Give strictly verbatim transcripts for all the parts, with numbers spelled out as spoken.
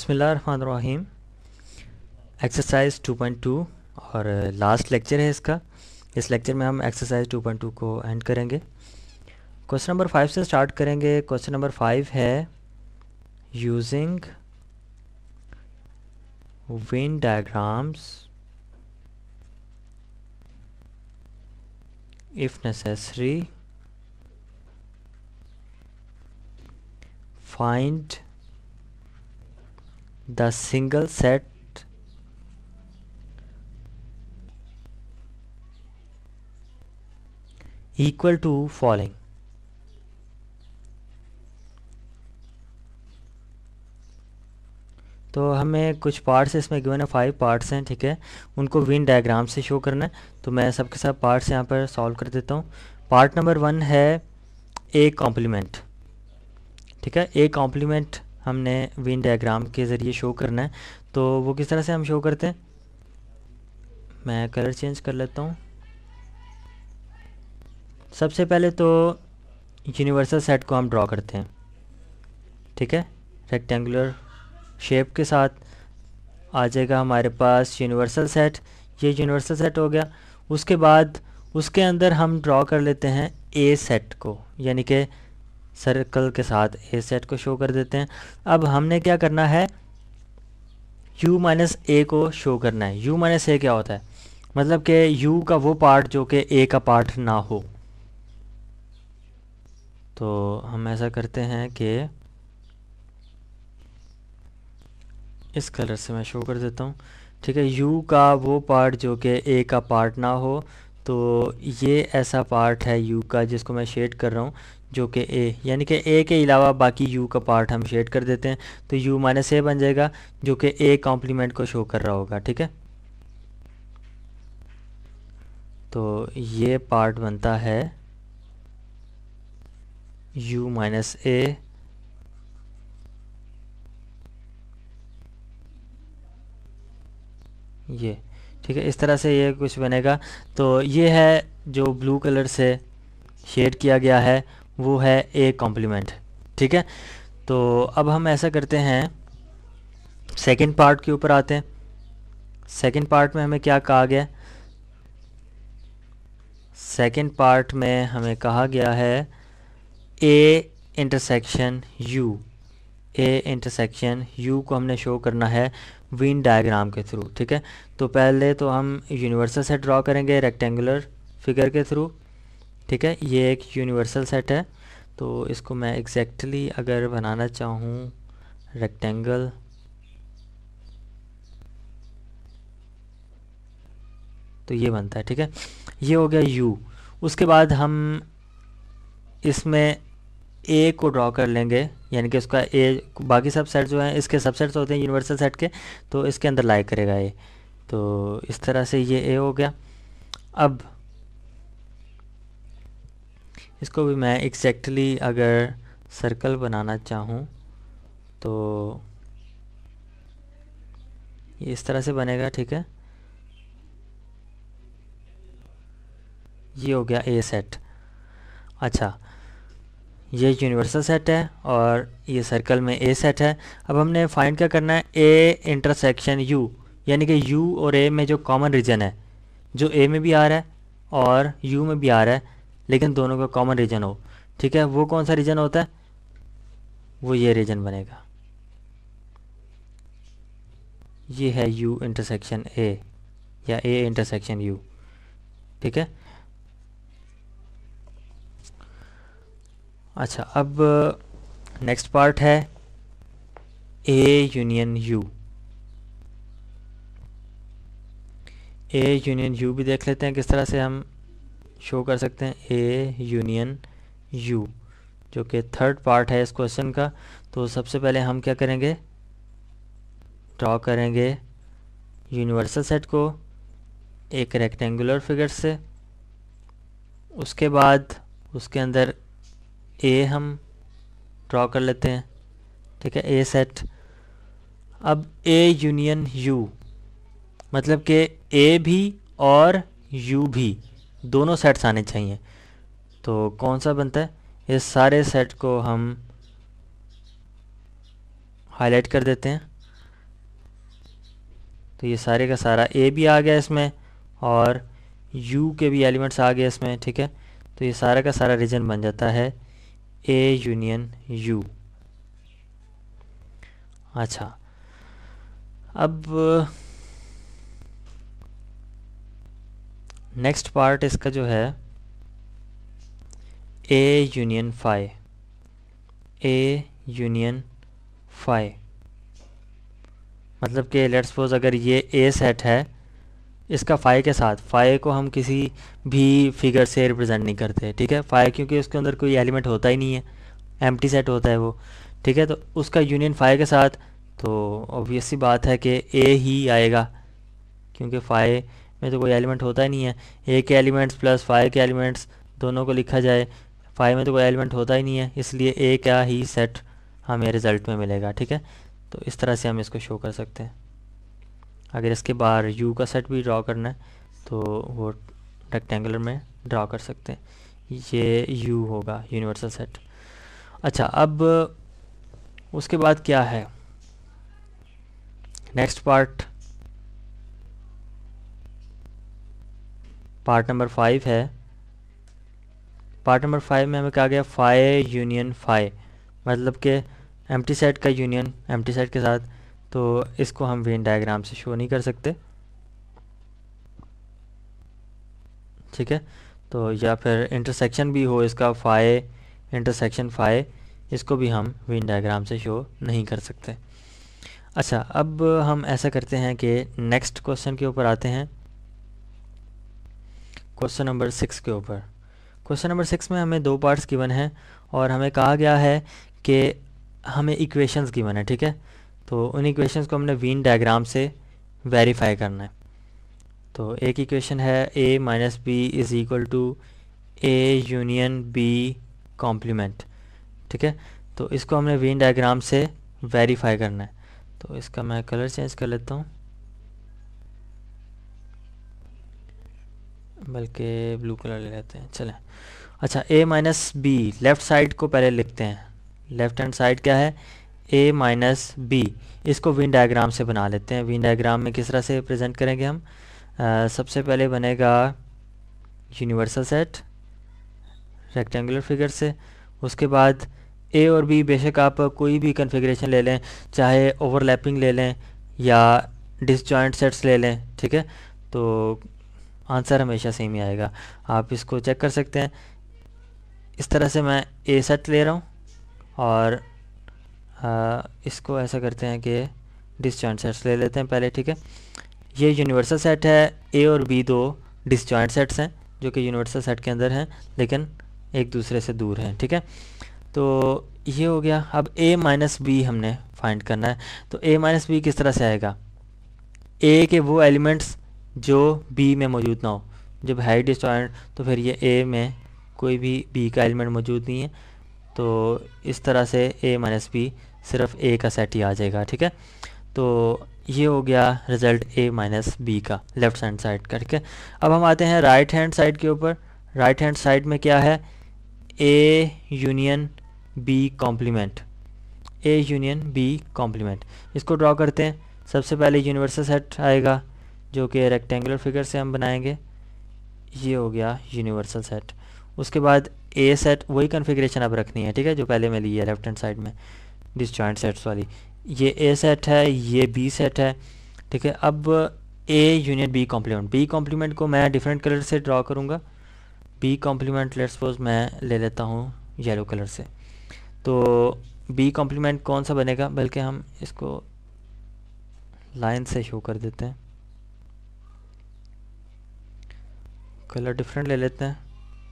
बिस्मिल्लाहिर्रहमानिर्रहीम। Exercise two point two और last lecture है इसका। इस लेक्चर में हम एक्सरसाइज टू पॉइंट टू को एंड करेंगे। क्वेश्चन नंबर फाइव से स्टार्ट करेंगे। क्वेश्चन नंबर फाइव है using Venn diagrams if necessary find the single set equal to following। तो हमें कुछ पार्ट्स इसमें गिवन है, फाइव पार्ट्स हैं, ठीक है। उनको वेन डायग्राम से शो करना है, तो मैं सबके सब पार्ट्स यहाँ पर सॉल्व कर देता हूँ। पार्ट नंबर वन है ए कॉम्प्लीमेंट, ठीक है। ए कॉम्प्लीमेंट हमने वेन डायग्राम के ज़रिए शो करना है। तो वो किस तरह से हम शो करते हैं, मैं कलर चेंज कर लेता हूँ। सबसे पहले तो यूनिवर्सल सेट को हम ड्रॉ करते हैं, ठीक है। रेक्टेंगुलर शेप के साथ आ जाएगा हमारे पास यूनिवर्सल सेट। ये यूनिवर्सल सेट हो गया। उसके बाद उसके अंदर हम ड्रॉ कर लेते हैं ए सेट को, यानी कि सर्कल के साथ ए सेट को शो कर देते हैं। अब हमने क्या करना है, u माइनस ए को शो करना है। u माइनस ए क्या होता है, मतलब कि u का वो पार्ट जो कि a का पार्ट ना हो। तो हम ऐसा करते हैं कि इस कलर से मैं शो कर देता हूँ, ठीक है। u का वो पार्ट जो कि a का पार्ट ना हो, तो ये ऐसा पार्ट है u का जिसको मैं शेड कर रहा हूँ, जो कि a, यानी कि a के अलावा बाकी u का पार्ट हम शेड कर देते हैं। तो u माइनस ए बन जाएगा जो कि a कॉम्प्लीमेंट को शो कर रहा होगा, ठीक है। तो ये पार्ट बनता है u माइनस ए ये, ठीक है। इस तरह से ये कुछ बनेगा। तो ये है जो ब्लू कलर से शेड किया गया है, वो है ए कॉम्प्लीमेंट, ठीक है। तो अब हम ऐसा करते हैं, सेकंड पार्ट के ऊपर आते हैं। सेकंड पार्ट में हमें क्या कहा गया, सेकंड पार्ट में हमें कहा गया है A intersection U. A intersection U को हमने शो करना है वेन डायग्राम के थ्रू, ठीक है। तो पहले तो हम यूनिवर्सल सेट ड्रॉ करेंगे रेक्टेंगुलर फिगर के थ्रू, ठीक है। ये एक यूनिवर्सल सेट है। तो इसको मैं एग्जैक्टली अगर बनाना चाहूँ रेक्टेंगल, तो ये बनता है, ठीक है। ये हो गया u। उसके बाद हम इसमें a को ड्रॉ कर लेंगे, यानी कि उसका a, बाकी सब सेट जो हैं इसके सबसेट्स होते हैं यूनिवर्सल सेट के, तो इसके अंदर लाई करेगा a। तो इस तरह से ये a हो गया। अब इसको भी मैं एग्जैक्टली अगर सर्कल बनाना चाहूँ तो ये इस तरह से बनेगा, ठीक है। ये हो गया ए सेट। अच्छा, ये यूनिवर्सल सेट है और ये सर्कल में ए सेट है। अब हमने फाइंड क्या करना है, ए इंटरसेक्शन यू, यानी कि यू और ए में जो कॉमन रीजन है, जो ए में भी आ रहा है और यू में भी आ रहा है, लेकिन दोनों का कॉमन रीजन हो, ठीक है। वो कौन सा रीजन होता है, वो ये रीजन बनेगा। ये है यू इंटरसेक्शन ए या ए इंटरसेक्शन यू, ठीक है। अच्छा, अब नेक्स्ट पार्ट है A union U. A union U भी देख लेते हैं किस तरह से हम शो कर सकते हैं ए यूनियन यू, जो कि थर्ड पार्ट है इस क्वेश्चन का। तो सबसे पहले हम क्या करेंगे, ड्रॉ करेंगे यूनिवर्सल सेट को एक रेक्टेंगुलर फिगर से। उसके बाद उसके अंदर ए हम ड्रॉ कर लेते हैं, ठीक है, ए सेट। अब ए यूनियन यू मतलब कि ए भी और यू भी दोनों सेट्स आने चाहिए। तो कौन सा बनता है, ये सारे सेट को हम हाईलाइट कर देते हैं। तो ये सारे का सारा ए भी आ गया इसमें और यू के भी एलिमेंट्स आ गए इसमें, ठीक है। तो ये सारा का सारा रीजन बन जाता है ए यूनियन यू। अच्छा, अब नेक्स्ट पार्ट इसका जो है A union phi, A union phi मतलब कि लेट्स सपोज अगर ये ए सेट है इसका फाई के साथ, फाई को हम किसी भी फिगर से रिप्रेजेंट नहीं करते, ठीक है। फाई क्योंकि उसके अंदर कोई एलिमेंट होता ही नहीं है, एम्प्टी सेट होता है वो, ठीक है। तो उसका यूनियन फाई के साथ तो ऑब्वियस सी बात है कि ए ही आएगा, क्योंकि फाई में तो कोई एलिमेंट होता ही नहीं है। ए के एलिमेंट्स प्लस फाई के एलिमेंट्स दोनों को लिखा जाए, फाई में तो कोई एलिमेंट होता ही नहीं है, इसलिए ए का ही सेट हमें रिज़ल्ट में मिलेगा, ठीक है। तो इस तरह से हम इसको शो कर सकते हैं। अगर इसके बाहर यू का सेट भी ड्रॉ करना है तो वो रेक्टेंगुलर में ड्रॉ कर सकते हैं, ये यू होगा यूनिवर्सल सेट। अच्छा, अब उसके बाद क्या है next part, part number five है। पार्ट नंबर फाइव में हमें कहा गया फाई यूनियन फाई, मतलब कि एम्प्टी सेट का यूनियन एम्प्टी सेट के साथ, तो इसको हम वेन डायग्राम से शो नहीं कर सकते, ठीक है। तो या फिर इंटरसेक्शन भी हो इसका फाई इंटरसेक्शन फाई, इसको भी हम वेन डायग्राम से शो नहीं कर सकते। अच्छा, अब हम ऐसा करते हैं कि नेक्स्ट क्वेश्चन के ऊपर आते हैं, क्वेश्चन नंबर सिक्स के ऊपर। क्वेश्चन नंबर सिक्स में हमें दो पार्ट्स गिवन हैं और हमें कहा गया है कि हमें इक्वेशंस गिवन है, ठीक है। तो उन इक्वेशंस को हमने वेन डायग्राम से वेरीफाई करना है। तो एक इक्वेशन है a minus B is equal to A union B complement, ठीक है। तो इसको हमने वेन डायग्राम से वेरीफाई करना है। तो इसका मैं कलर चेंज कर लेता हूँ, बल्कि ब्लू कलर ले लेते हैं, चलें। अच्छा, a minus B left side को पहले लिखते हैं, लेफ़्ट हैंड साइड क्या है a माइनस बी, इसको वेन डायग्राम से बना लेते हैं। वेन डायग्राम में किस तरह से प्रेजेंट करेंगे हम, आ, सबसे पहले बनेगा यूनिवर्सल सेट रेक्टेंगुलर फिगर से, उसके बाद a और b बेशक आप कोई भी कन्फिग्रेशन ले लें, चाहे ओवरलैपिंग ले लें या डिसजॉइंट सेट्स ले लें, ठीक है। तो आंसर हमेशा सेम ही आएगा, आप इसको चेक कर सकते हैं। इस तरह से मैं ए सेट ले रहा हूँ और आ, इसको ऐसा करते हैं कि डिसजॉइंट सेट्स ले लेते हैं पहले, ठीक है। ये यूनिवर्सल सेट है, ए और बी दो डिसजॉइंट सेट्स हैं जो कि यूनिवर्सल सेट के अंदर हैं लेकिन एक दूसरे से दूर हैं, ठीक है। तो ये हो गया। अब a माइनस बी हमने फाइंड करना है। तो a माइनस बी किस तरह से आएगा, a के वो एलिमेंट्स जो b में मौजूद ना हो, जब है डिसजॉइंट तो फिर ये a में कोई भी b का एलिमेंट मौजूद नहीं है, तो इस तरह से a माइनस बी सिर्फ a का सेट ही आ जाएगा, ठीक है। तो ये हो गया रिज़ल्ट a माइनस बी का लेफ़्ट हैंड साइड का, ठीक है। अब हम आते हैं राइट हैंड साइड के ऊपर। राइट हैंड साइड में क्या है, a union b complement, a union b complement, इसको ड्रॉ करते हैं। सबसे पहले यूनिवर्सल सेट आएगा जो कि रेक्टेंगुलर फिगर से हम बनाएंगे, ये हो गया यूनिवर्सल सेट। उसके बाद a सेट, वही कन्फिग्रेशन अब रखनी है, ठीक है, जो पहले में ली है लेफ्ट हैंड साइड में डिसजॉइंट सेट्स वाली। ये a सेट है, ये b सेट है, ठीक है। अब a union b complement, b complement को मैं डिफरेंट कलर से ड्रॉ करूँगा। b कॉम्प्लीमेंट लेट्स सपोज मैं ले लेता हूँ येलो कलर से। तो b कॉम्प्लीमेंट कौन सा बनेगा, बल्कि हम इसको लाइन से शो कर देते हैं, कलर डिफरेंट ले लेते हैं,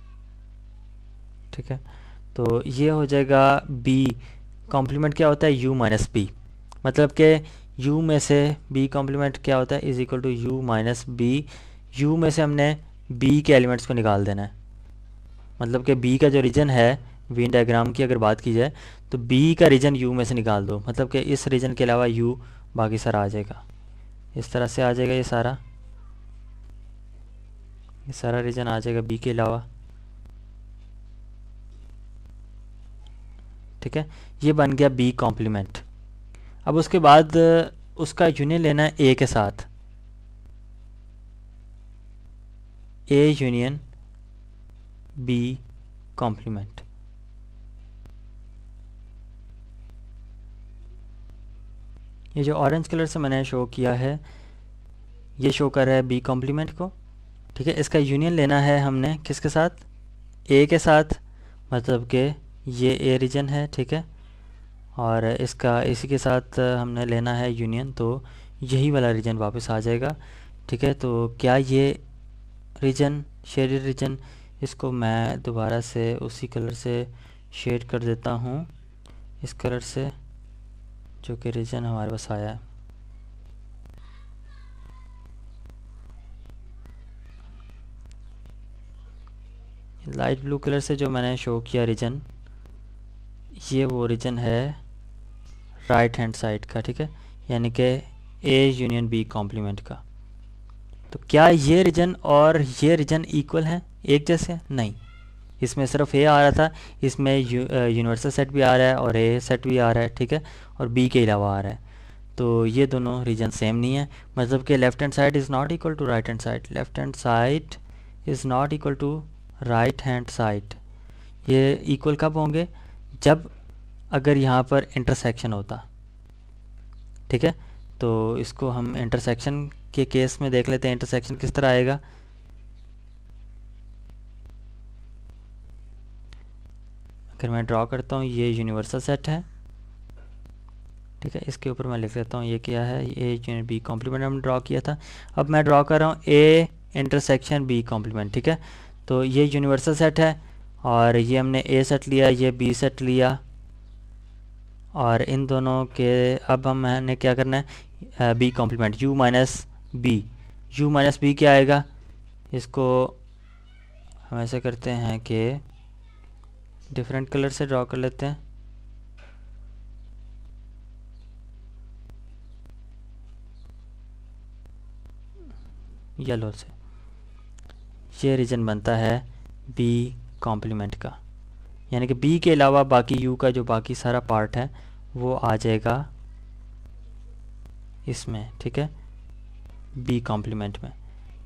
ठीक है। तो ये हो जाएगा b कॉम्प्लीमेंट क्या होता है, u माइनस बी, मतलब कि u में से b कॉम्प्लीमेंट क्या होता है is equal to u minus B. u में से हमने b के एलिमेंट्स को निकाल देना है, मतलब कि b का जो रीजन है वेन डायग्राम की अगर बात की जाए तो b का रीजन u में से निकाल दो, मतलब कि इस रीजन के अलावा u बाकी सारा आ जाएगा, इस तरह से आ जाएगा। ये सारा ये सारा रीजन आ जाएगा b के अलावा, ठीक है। ये बन गया b कॉम्प्लीमेंट। अब उसके बाद उसका यूनियन लेना है a के साथ, ए यूनियन बी कॉम्प्लीमेंट। ये जो ऑरेंज कलर से मैंने शो किया है ये शो कर रहा है बी कॉम्प्लीमेंट को, ठीक है। इसका यूनियन लेना है हमने किसके साथ, ए के साथ, मतलब कि ये ए रीजन है, ठीक है, और इसका इसी के साथ हमने लेना है यूनियन, तो यही वाला रीजन वापस आ जाएगा, ठीक है। तो क्या ये रीजन शेडेड रीजन, इसको मैं दोबारा से उसी कलर से शेड कर देता हूँ, इस कलर से, जो कि रीजन हमारे पास आया है। लाइट ब्लू कलर से जो मैंने शो किया रीजन, ये वो रीजन है राइट हैंड साइड का, ठीक है, यानी कि ए यूनियन बी कॉम्प्लीमेंट का। तो क्या ये रीजन और ये रीजन इक्वल हैं, एक जैसे? नहीं, इसमें सिर्फ ए आ रहा था, इसमें यू, यूनिवर्सल सेट भी आ रहा है और ए सेट भी आ रहा है, ठीक है, और बी के अलावा आ रहा है। तो ये दोनों रीजन सेम नहीं है, मतलब कि left hand side is not equal to right hand side, left hand side is not equal to right hand side. ये इक्वल कब होंगे, जब अगर यहाँ पर इंटरसेक्शन होता, ठीक है। तो इसको हम इंटरसेक्शन के केस में देख लेते हैं, इंटरसेक्शन किस तरह आएगा। अगर मैं ड्रॉ करता हूँ, ये यूनिवर्सल सेट है, ठीक है, इसके ऊपर मैं लिख लेता हूँ ये क्या है, ए यूनियन बी कॉम्प्लीमेंट हमने ड्रॉ किया था। अब मैं ड्रॉ कर रहा हूँ ए इंटरसेक्शन बी कॉम्प्लीमेंट, ठीक है। तो ये यूनिवर्सल सेट है और ये हमने ए सेट लिया, ये बी सेट लिया, और इन दोनों के अब हम मैंने क्या करना है, B complement U minus B, U minus B क्या आएगा, इसको हम ऐसे करते हैं कि डिफरेंट कलर से ड्रॉ कर लेते हैं। येलो से ये रीजन बनता है बी कॉम्प्लीमेंट का, यानी कि बी के अलावा बाकी यू का जो बाकी सारा पार्ट है वो आ जाएगा इसमें, ठीक है, बी कॉम्प्लीमेंट में।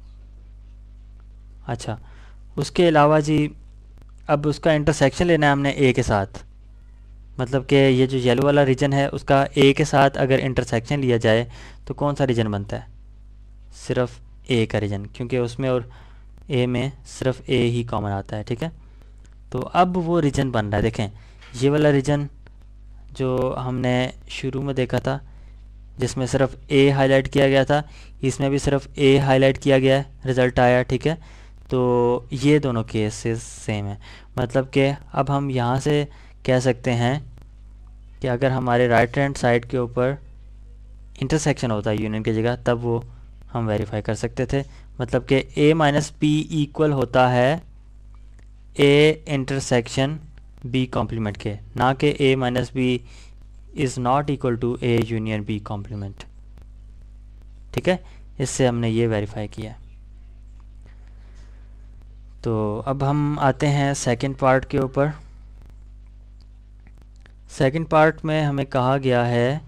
अच्छा, उसके अलावा जी अब उसका इंटरसेक्शन लेना है हमने ए के साथ, मतलब कि ये जो येलो वाला रीजन है उसका ए के साथ अगर इंटरसेक्शन लिया जाए तो कौन सा रीजन बनता है, सिर्फ ए का रीजन, क्योंकि उसमें और ए में सिर्फ ए ही कॉमन आता है, ठीक है। तो अब वो रीजन बन रहा है, देखें ये वाला रीजन जो हमने शुरू में देखा था जिसमें सिर्फ ए हाईलाइट किया गया था, इसमें भी सिर्फ ए हाईलाइट किया गया है, रिज़ल्ट आया, ठीक है। तो ये दोनों केसेस सेम है, मतलब कि अब हम यहाँ से कह सकते हैं कि अगर हमारे राइट हैंड साइड के ऊपर इंटरसेक्शन होता है यूनियन की जगह, तब वो हम वेरीफाई कर सकते थे, मतलब कि ए माइनस पी इक्वल होता है ए इंटरसेक्शन बी कॉम्प्लीमेंट के, ना कि A minus B is not equal to A union B complement, ठीक है। इससे हमने ये वेरीफाई किया। तो अब हम आते हैं सेकंड पार्ट के ऊपर। सेकंड पार्ट में हमें कहा गया है,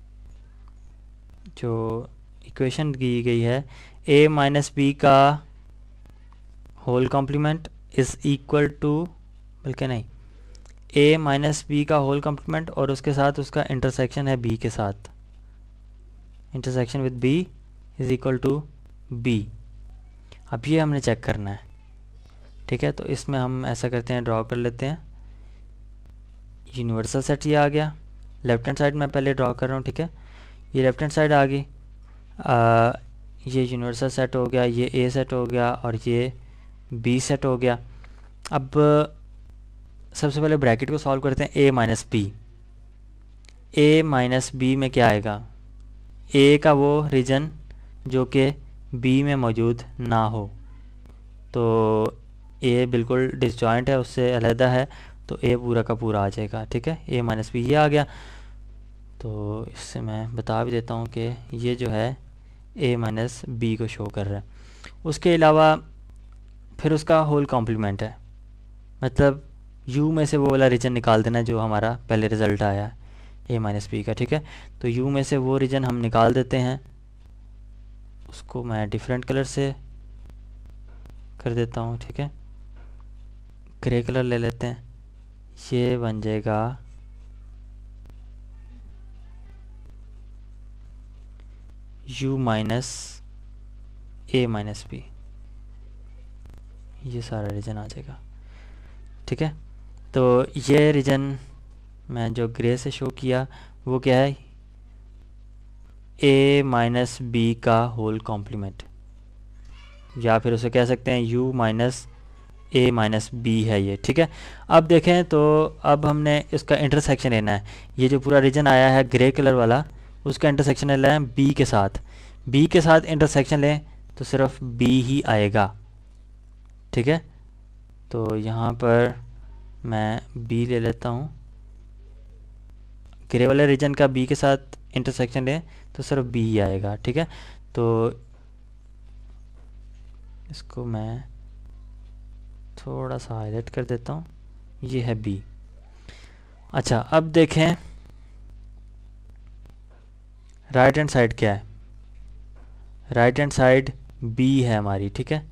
जो इक्वेशन दी गई है, ए माइनस बी का whole complement is equal to, बल्कि नहीं, ए माइनस बी का होल कॉम्प्लीमेंट और उसके साथ उसका इंटरसेक्शन है बी के साथ, intersection with B is equal to B. अब ये हमने चेक करना है, ठीक है। तो इसमें हम ऐसा करते हैं, ड्रॉ कर लेते हैं, यूनिवर्सल सेट ये आ गया, लेफ्ट हैंड साइड मैं पहले ड्रॉ कर रहा हूँ, ठीक है, ये लेफ्ट हैंड साइड आ गई, आ, ये यूनिवर्सल सेट हो गया, ये ए सेट हो गया और ये बी सेट हो गया। अब सबसे पहले ब्रैकेट को सॉल्व करते हैं, A minus B, A minus B में क्या आएगा, ए का वो रीजन जो कि बी में मौजूद ना हो, तो ए बिल्कुल डिसजॉइंट है, उससे अलहदा है, तो ए पूरा का पूरा आ जाएगा, ठीक है। ए माइनस बी ये आ गया, तो इससे मैं बता भी देता हूँ कि ये जो है ए माइनस बी को शो कर रहा है। उसके अलावा फिर उसका होल कॉम्प्लीमेंट है, मतलब यू में से वो वाला रीजन निकाल देना जो हमारा पहले रिज़ल्ट आया है ए माइनस बी का, ठीक है। तो यू में से वो रीजन हम निकाल देते हैं, उसको मैं डिफरेंट कलर से कर देता हूँ, ठीक है। ग्रे कलर ले लेते हैं, ये बन जाएगा u minus A minus B, ये सारा रीजन आ जाएगा, ठीक है। तो ये रीजन मैं जो ग्रे से शो किया वो क्या है, a माइनस बी का होल कॉम्प्लीमेंट, या फिर उसे कह सकते हैं u minus A minus B है ये, ठीक है। अब देखें तो अब हमने इसका इंटरसेक्शन लेना है, ये जो पूरा रीजन आया है ग्रे कलर वाला, उसका इंटरसेक्शन लेना है b के साथ। b के साथ इंटरसेक्शन लें तो सिर्फ b ही आएगा, ठीक है। तो यहाँ पर मैं b ले लेता हूँ, ग्रे वाले रीजन का b के साथ इंटरसेक्शन लें तो सिर्फ b ही आएगा, ठीक है। तो इसको मैं थोड़ा सा हाईलाइट कर देता हूँ, ये है b। अच्छा, अब देखें राइट हैंड साइड क्या है, राइट हैंड साइड b है हमारी, ठीक है।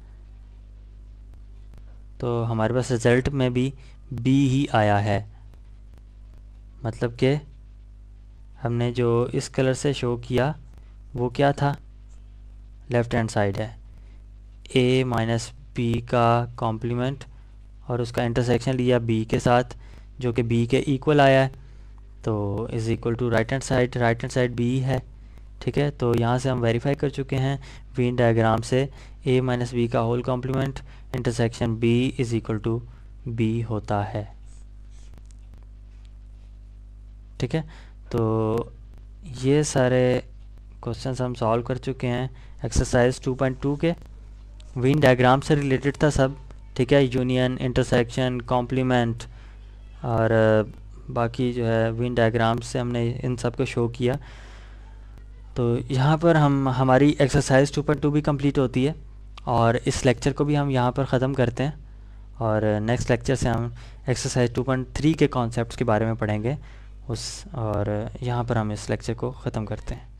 तो हमारे पास रिज़ल्ट में भी b ही आया है, मतलब कि हमने जो इस कलर से शो किया वो क्या था, लेफ़्ट हैंड साइड है, a माइनस बी का कॉम्प्लीमेंट और उसका इंटरसेक्शन लिया b के साथ जो कि b के इक्वल आया है, तो is equal to right hand side, right hand side b है, ठीक है। तो यहाँ से हम वेरीफाई कर चुके हैं वेन डायग्राम से a माइनस बी का whole complement intersection b is equal to b होता है, ठीक है। तो ये सारे क्वेश्चंस हम सॉल्व कर चुके हैं एक्सरसाइज टू पॉइंट टू के, वेन डायग्राम से रिलेटेड था सब, ठीक है। यूनियन, इंटरसेक्शन, कॉम्प्लीमेंट और बाकी जो है वेन डायग्राम से हमने इन सब को शो किया। तो यहाँ पर हम हमारी एक्सरसाइज टू पॉइंट टू भी कंप्लीट होती है और इस लेक्चर को भी हम यहाँ पर ख़त्म करते हैं, और नेक्स्ट लेक्चर से हम एक्सरसाइज टू पॉइंट थ्री के कॉन्सेप्ट्स के बारे में पढ़ेंगे उस, और यहाँ पर हम इस लेक्चर को ख़त्म करते हैं।